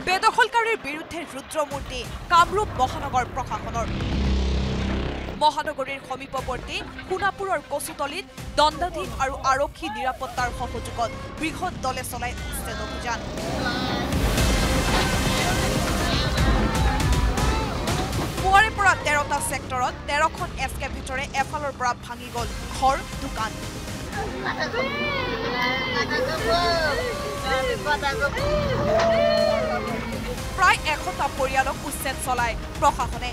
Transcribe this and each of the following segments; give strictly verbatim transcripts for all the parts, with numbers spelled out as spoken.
বেদখলকাৰীৰ বিৰুদ্ধে ৰুদ্ৰমূৰ্তি কামৰূপ মহানগৰ প্ৰশাসনৰ মহানগৰীৰ সমীপৱৰ্তী সোণাপুৰৰ কচুতলিত দণ্ডাধীশ আৰু আৰক্ষী নিৰাপত্তাৰ সহযোগত বৃহৎ দলে চলাই উচ্ছেদ অভিযান পুৱাৰে পৰা তেৰটা ছেক্টৰত তেৰখন এক্সকেভেটৰে এফালৰ পৰা ভাঙি গ'ল ঘৰ দোকান প্ৰায় এশটা পৰিয়ালক উচ্ছেদ চলায় প্ৰশাসনে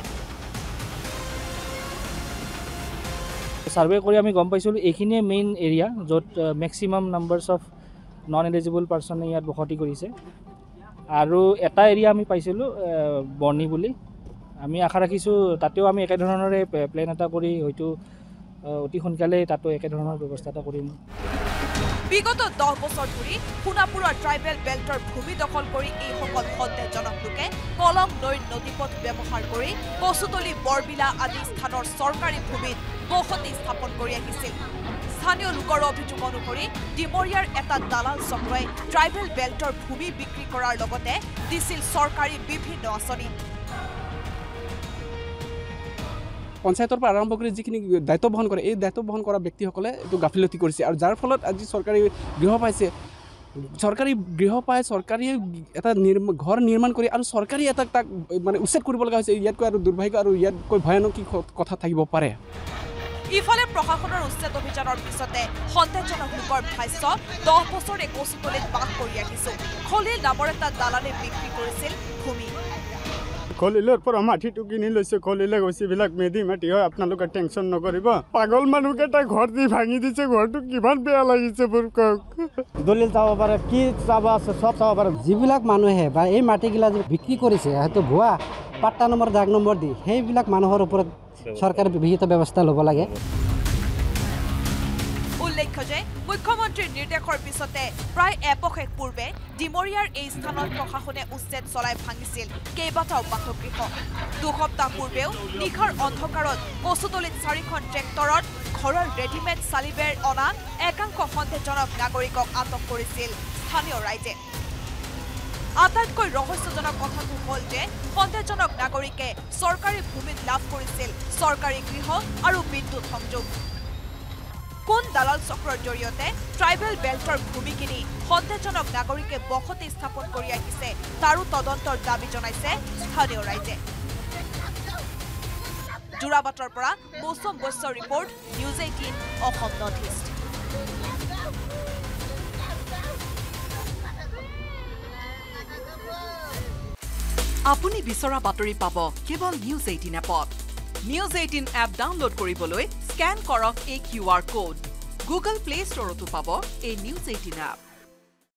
সার্ভে করে আমি গম পাইছিলো এইখিনিয়ে মেইন এরিয়া যত maximum numbers of non eligible পার্সনে ইয়াত বসতি কৰিছে আৰু এটা এরিয়া আমি পাইছিলো বৰ্ণি বুলি আমি আশা ৰাখিছো তাতেও আমি একে ধৰণৰে প্লেন এটা কৰি হয়তো অতি সোনকালে তাতো একে ধৰণৰ ব্যৱস্থা এটা কৰিম বিগত দহ বছৰ ধৰি সোণাপুৰৰ ট্ৰাইবেল বেল্টৰ ভূমি দখল কৰি এই সকল সন্দেহজনক লোকে কলং নৈৰ নদীপথ ব্যৱহাৰ কৰি কচুতলি বৰবিলা আদি স্থানৰ চৰকাৰী ভূমিত বসতি স্থাপন কৰি আহিছিল স্থানীয় লোকৰ অভিযোগ অনুসৰি ডিমৰিয়াৰ এটা দালাল চক্ৰই ট্ৰাইবেল বেল্টৰ ভূমি বিক্ৰী কৰাৰ লগতে দিছিল চৰকাৰী বিভিন্ন আঁচনি পঞ্চায়তৰ পৰা আৰম্ভ কৰি যিখিনি দায়িত্ব বহন কৰে এই দায়িত্ব বহন কৰা ব্যক্তিসকলে এইটো গাফিলতি কৰিছে আৰু যাৰ ফলত আজি চৰকাৰী গৃহ পাইছে চৰকাৰী গৃহ পাই চৰকাৰী এটা ঘৰ নিৰ্মাণ কৰি আৰু চৰকাৰী এটা তাক মানে উচ্ছেদ কৰিব লগা হৈছে ইয়াতকৈ আৰু দুৰ্ভাগ্য আৰু ইয়াতকৈ ভয়ানক কি কথা থাকিব পাৰে ইফালে প্ৰশাসনৰ উচ্ছেদ অভিযানৰ পিছতে সন্দেহজনক লোকৰ ভাষ্য দহ বছৰে কচুতলিত বাস কৰি আহিছো খলিল নামৰ এটা দালালে বিক্ৰী কৰিছিল ভূমি খলিলৰ পৰা মাটিটো কিনি লৈছে খলিলে গৈছিবিলাক মেদি মাটি হয় আপোনালোকে টেনশ্যন নকৰিব পাগল মানুহকেইটা ঘৰ দি ভাঙি দিছে ঘৰটো কিমান বেয়া লাগিছে মোৰ কওক দলিল চাব পাৰে কি চাব আছে চব চাব পাৰে যিবিলাক মানুহে বা এই মাটিগিলা বিক্ৰী কৰিছে হয়তো ভুৱা পাট্টা নম্বৰ দাগ নম্বৰ দি সেইবিলাক মানুহৰ ওপৰত চৰকাৰে বিহিত ব্যৱস্থা ল'ব লাগে উল্লেখ্য যে মুখ্যমন্ত্ৰীৰ নিৰ্দেশৰ পিছতে প্ৰায় এপষেক পূৰ্বে ডিমৰিয়াৰ এই স্থানত প্ৰশাসনে উচ্ছেদ চলাই ভাঙিছিল কেইবাটাও বাসগৃহ দুসপ্তাহ পূৰ্বেও নিশাৰ অন্ধকাৰত কচুতলিত চাৰিখন ট্ৰেক্টৰত ঘৰৰ ৰেডিমেড চালিবেৰ অনা একাংশ সন্দেহজনক নাগৰিকক আটক কৰিছিল স্থানীয় ৰাইজে আটাইতকৈ ৰহস্যজনক কথাটো হ'ল যে সন্দেহজনক নাগৰিকে চৰকাৰী ভূমিত লাভ কৰিছিল চৰকাৰী গৃহ আৰু বিদ্যুৎ সংযোগ কোন দালাল চক্ৰৰ জৰিয়তে ট্ৰাইবেল বেল্টৰ ভূমি কিনি সন্দেহজনক নাগৰিকে বসতি স্থাপন কৰি আহিছে তাৰো তদন্তৰ দাবী জনাইছে স্থানীয় ৰাইজে জোৰাবাটৰ পৰা মৌচুম বৈশ্যৰ report news eighteen Assam north east আপুনি বিচৰা বাতৰি পাব কেৱল নিউজ এইটিন এপত নিউজ এইটিন এপ ডাউনলোড কৰিবলৈ স্ক্যান কৰক এই Q R code Google play ষ্টৰতো পাব এই নিউজ এইটিন এপ